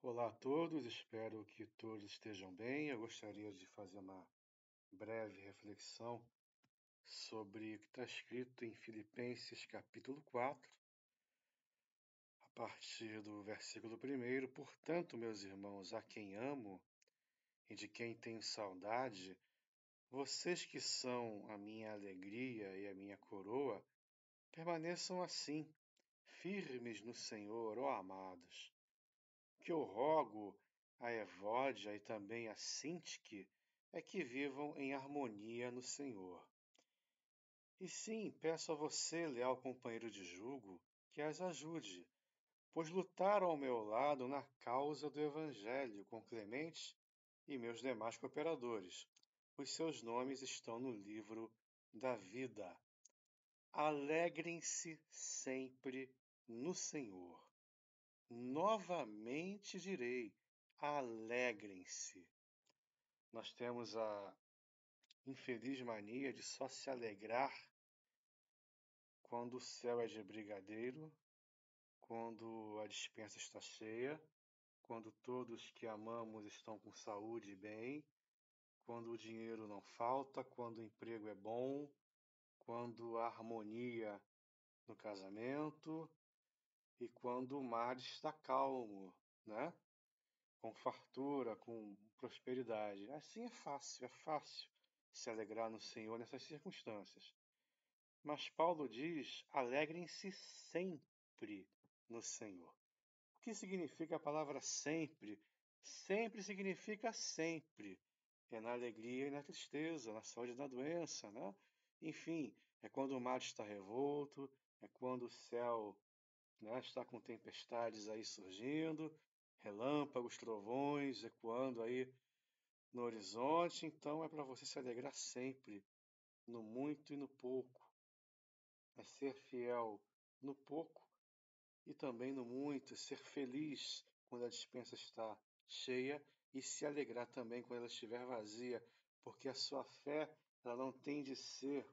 Olá a todos, espero que todos estejam bem. Eu gostaria de fazer uma breve reflexão sobre o que está escrito em Filipenses capítulo 4, a partir do versículo 1. Portanto, meus irmãos, a quem amo e de quem tenho saudade, vocês que são a minha alegria e a minha coroa, permaneçam assim, firmes no Senhor, ó amados. Que eu rogo a Evódia e também a Sintique é que vivam em harmonia no Senhor. E sim, peço a você, leal companheiro de jugo, que as ajude, pois lutaram ao meu lado na causa do Evangelho com Clemente e meus demais cooperadores. Os seus nomes estão no livro da vida. Alegrem-se sempre no Senhor. Novamente direi, alegrem-se. Nós temos a infeliz mania de só se alegrar quando o céu é de brigadeiro, quando a despensa está cheia, quando todos que amamos estão com saúde e bem, quando o dinheiro não falta, quando o emprego é bom, quando há harmonia no casamento e quando o mar está calmo, né? Com fartura, com prosperidade. Assim é fácil se alegrar no Senhor nessas circunstâncias. Mas Paulo diz: alegrem-se sempre no Senhor. O que significa a palavra sempre? Sempre significa sempre. É na alegria e na tristeza, na saúde e na doença, né? Enfim, é quando o mar está revolto, é quando o céu, né, está com tempestades aí surgindo, relâmpagos, trovões ecoando aí no horizonte. Então é para você se alegrar sempre, no muito e no pouco. É ser fiel no pouco e também no muito, ser feliz quando a despensa está cheia e se alegrar também quando ela estiver vazia, porque a sua fé ela não tem de ser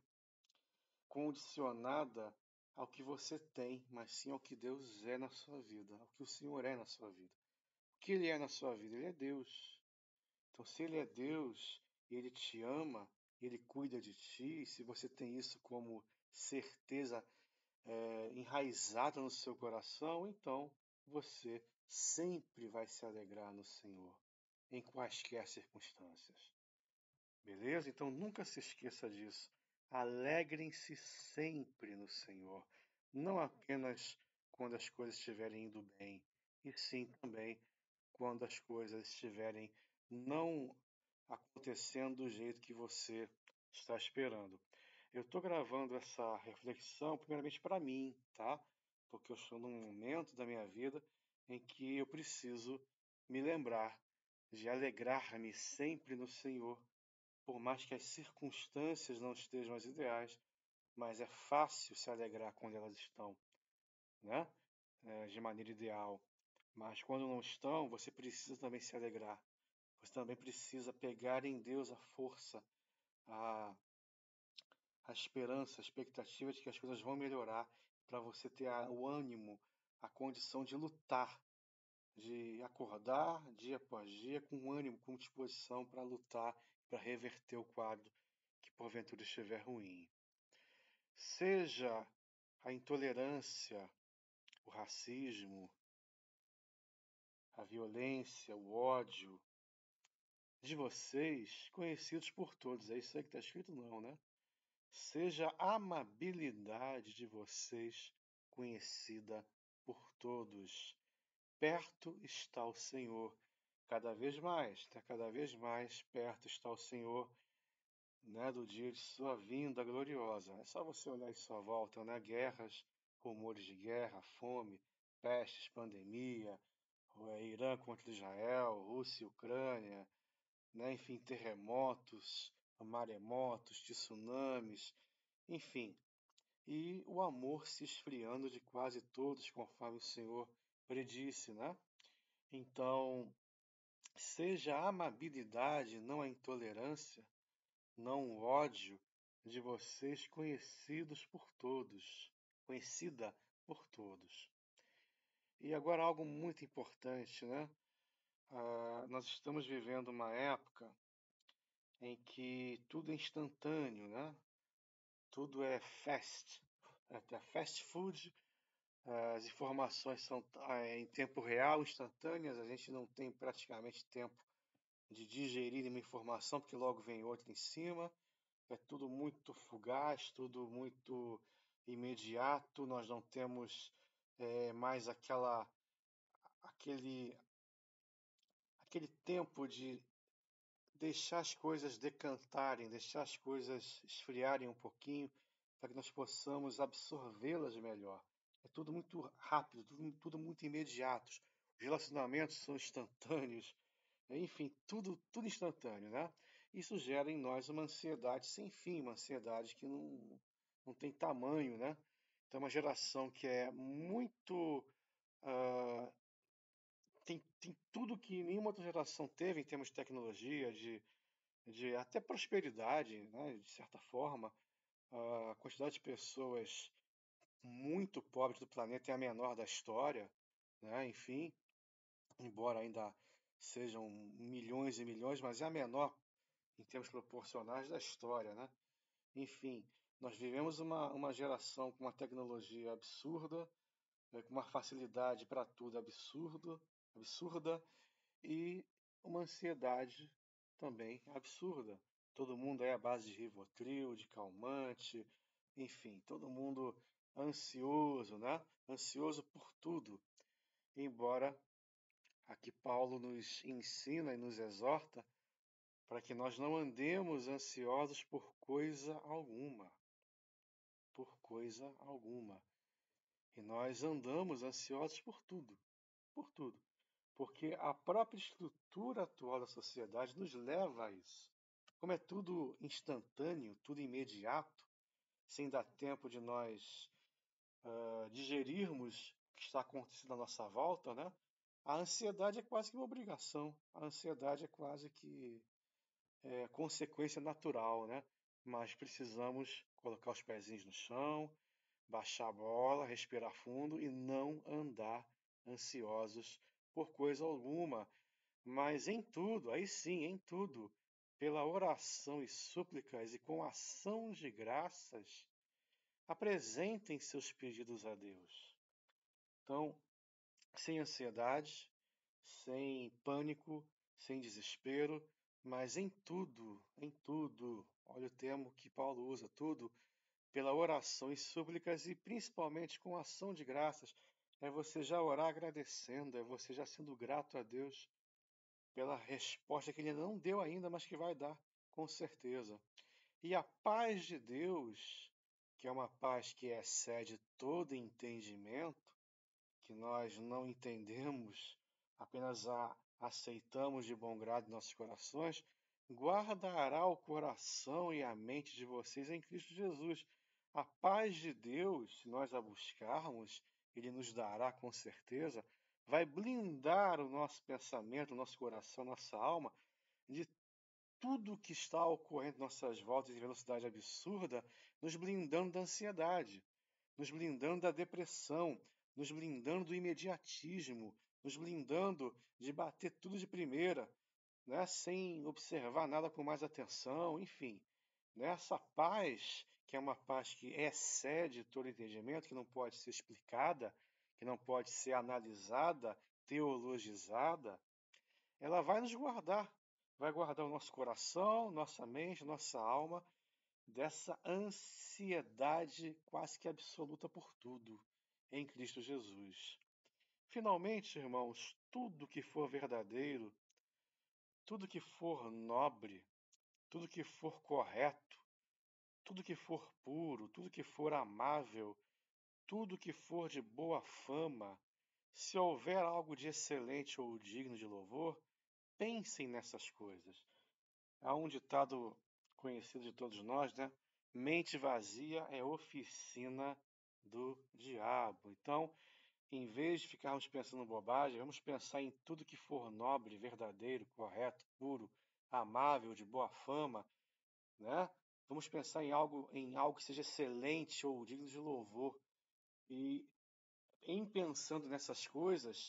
condicionada ao que você tem, mas sim ao que Deus é na sua vida, ao que o Senhor é na sua vida. O que Ele é na sua vida? Ele é Deus. Então, se Ele é Deus e Ele te ama, Ele cuida de ti, e se você tem isso como certeza enraizada no seu coração, então você sempre vai se alegrar no Senhor, em quaisquer circunstâncias. Beleza? Então nunca se esqueça disso. Alegrem-se sempre no Senhor, não apenas quando as coisas estiverem indo bem, e sim também quando as coisas estiverem não acontecendo do jeito que você está esperando. Eu estou gravando essa reflexão primeiramente para mim, tá? Porque eu estou num momento da minha vida em que eu preciso me lembrar de alegrar-me sempre no Senhor, por mais que as circunstâncias não estejam as ideais, mas é fácil se alegrar quando elas estão, né? De maneira ideal. Mas quando não estão, você precisa também se alegrar. Você também precisa pegar em Deus a força, a, a esperança, a expectativa de que as coisas vão melhorar, para você ter o ânimo, a condição de lutar, de acordar dia após dia com ânimo, com disposição para lutar, para reverter o quadro que porventura estiver ruim. Seja a intolerância, o racismo, a violência, o ódio de vocês conhecidos por todos. É isso aí que está escrito, não, né? Seja a amabilidade de vocês conhecida por todos. Perto está o Senhor. Cada vez mais perto está o Senhor, né, do dia de sua vinda gloriosa. É só você olhar em sua volta, né? Guerras, rumores de guerra, fome, pestes, pandemia, Irã contra Israel, Rússia e Ucrânia, né? Enfim, terremotos, maremotos, tsunamis, enfim. E o amor se esfriando de quase todos, conforme o Senhor predisse, né? Então, seja a amabilidade, não a intolerância, não o ódio de vocês conhecidos por todos, conhecida por todos. E agora algo muito importante, né? nós estamos vivendo uma época em que tudo é instantâneo, né? Tudo é até fast food, as informações são em tempo real, instantâneas, a gente não tem praticamente tempo de digerir uma informação, porque logo vem outra em cima, é tudo muito fugaz, tudo muito imediato, nós não temos mais aquele, aquele tempo de deixar as coisas decantarem, deixar as coisas esfriarem um pouquinho, para que nós possamos absorvê-las melhor. É tudo muito rápido, tudo muito imediato. Os relacionamentos são instantâneos, enfim, tudo instantâneo, né? Isso gera em nós uma ansiedade sem fim, uma ansiedade que não tem tamanho, né? Então, uma geração que é muito. ah, tem tudo que nenhuma outra geração teve em termos de tecnologia, de até prosperidade, né? De certa forma. A quantidade de pessoas muito pobres do planeta é a menor da história, né? Enfim, embora ainda sejam milhões e milhões, mas é a menor em termos proporcionais da história, né? Enfim, nós vivemos uma geração com uma tecnologia absurda, com uma facilidade para tudo absurda, e uma ansiedade também absurda. Todo mundo é à base de Rivotril, de calmante, enfim, todo mundo ansioso, né? Ansioso por tudo. Embora aqui Paulo nos ensina e nos exorta para que nós não andemos ansiosos por coisa alguma, por coisa alguma. E nós andamos ansiosos por tudo, porque a própria estrutura atual da sociedade nos leva a isso. Como é tudo instantâneo, tudo imediato, sem dar tempo de nós digerirmos o que está acontecendo à nossa volta, né? A ansiedade é quase que uma obrigação. A ansiedade é quase que consequência natural, né? Mas precisamos colocar os pezinhos no chão, baixar a bola, respirar fundo e não andar ansiosos por coisa alguma. Mas em tudo, aí sim, em tudo, pela oração e súplicas e com ação de graças, apresentem seus pedidos a Deus. Então, sem ansiedade, sem pânico, sem desespero, mas em tudo, olha o termo que Paulo usa, tudo, pela oração e súplicas e principalmente com ação de graças. É você já orar agradecendo, é você já sendo grato a Deus pela resposta que ele não deu ainda, mas que vai dar, com certeza. E a paz de Deus, que é uma paz que excede todo entendimento, que nós não entendemos, apenas a aceitamos de bom grado em nossos corações, guardará o coração e a mente de vocês em Cristo Jesus. A paz de Deus, se nós a buscarmos, Ele nos dará com certeza, vai blindar o nosso pensamento, o nosso coração, nossa alma, de tudo que está ocorrendo em nossas voltas em velocidade absurda, nos blindando da ansiedade, nos blindando da depressão, nos blindando do imediatismo, nos blindando de bater tudo de primeira, né, sem observar nada com mais atenção, enfim. Essa paz, que é uma paz que excede todo entendimento, que não pode ser explicada, que não pode ser analisada, teologizada, ela vai guardar o nosso coração, nossa mente, nossa alma dessa ansiedade quase que absoluta por tudo em Cristo Jesus. Finalmente, irmãos, tudo que for verdadeiro, tudo que for nobre, tudo que for correto, tudo que for puro, tudo que for amável, tudo que for de boa fama, se houver algo de excelente ou digno de louvor, pensem nessas coisas. Há um ditado conhecido de todos nós, né? Mente vazia é oficina do diabo. Então, em vez de ficarmos pensando bobagem, vamos pensar em tudo que for nobre, verdadeiro, correto, puro, amável, de boa fama, né? Vamos pensar em algo que seja excelente ou digno de louvor. E em pensando nessas coisas,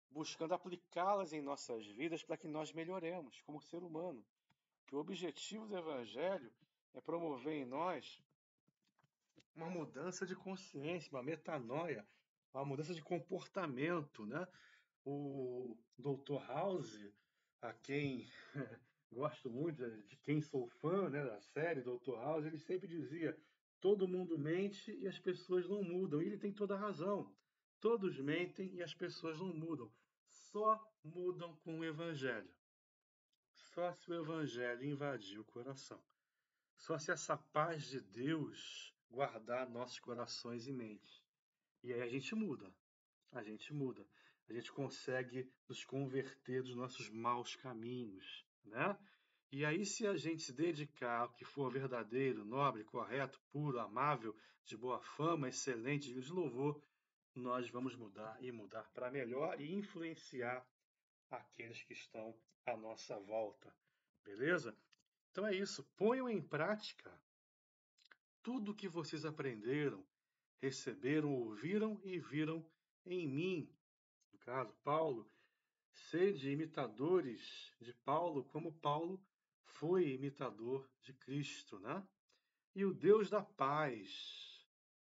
buscando aplicá-las em nossas vidas para que nós melhoremos como ser humano. Que o objetivo do Evangelho é promover em nós uma mudança de consciência, uma metanoia, uma mudança de comportamento, né? O Dr. House, a quem gosto muito, de quem sou fã, né, da série Dr. House, ele sempre dizia: todo mundo mente e as pessoas não mudam. E ele tem toda a razão. Todos mentem e as pessoas não mudam. Só mudam com o Evangelho. Só se o Evangelho invadir o coração. Só se essa paz de Deus guardar nossos corações e mentes. E aí a gente muda. A gente muda. A gente consegue nos converter dos nossos maus caminhos, né? E aí, se a gente se dedicar ao que for verdadeiro, nobre, correto, puro, amável, de boa fama, excelente, digno de louvor, nós vamos mudar e mudar para melhor e influenciar aqueles que estão à nossa volta. Beleza? Então é isso. Ponham em prática tudo o que vocês aprenderam, receberam, ouviram e viram em mim. No caso, Paulo, sede imitadores de Paulo, como Paulo foi imitador de Cristo, né? E o Deus da paz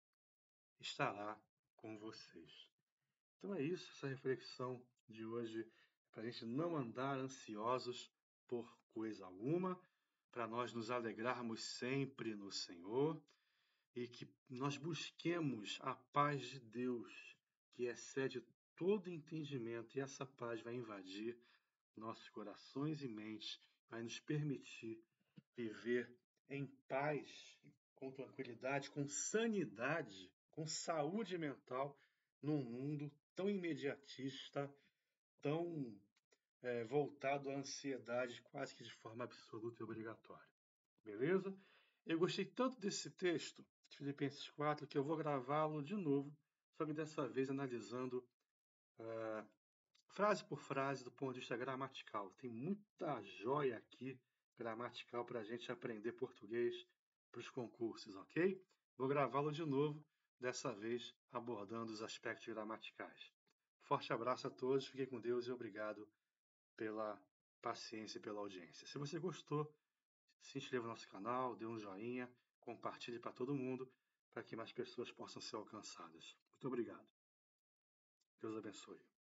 estará com vocês. Então é isso, essa reflexão de hoje, para a gente não andar ansiosos por coisa alguma, para nós nos alegrarmos sempre no Senhor e que nós busquemos a paz de Deus, que excede todo entendimento, e essa paz vai invadir nossos corações e mentes, vai nos permitir viver em paz, com tranquilidade, com sanidade, com saúde mental, num mundo tão imediatista, tão voltado à ansiedade, quase que de forma absoluta e obrigatória. Beleza? Eu gostei tanto desse texto, de Filipenses 4, que eu vou gravá-lo de novo, só que dessa vez analisando frase por frase do ponto de vista gramatical. Tem muita joia aqui gramatical para a gente aprender português para os concursos, ok? Vou gravá-lo de novo, dessa vez abordando os aspectos gramaticais. Forte abraço a todos, fiquem com Deus e obrigado pela paciência e pela audiência. Se você gostou, se inscreva no nosso canal, dê um joinha, compartilhe para todo mundo, para que mais pessoas possam ser alcançadas. Muito obrigado. Deus abençoe.